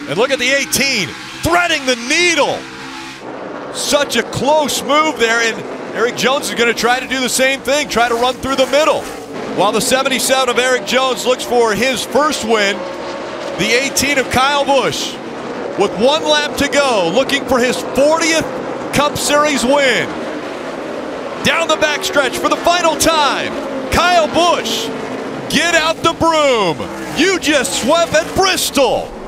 And look at the 18, threading the needle. Such a close move there, and Erik Jones is going to try to do the same thing, try to run through the middle. While the 77 of Erik Jones looks for his first win, the 18 of Kyle Busch, with 1 lap to go, looking for his 40th Cup Series win. Down the backstretch for the final time, Kyle Busch, get out the broom. You just swept at Bristol.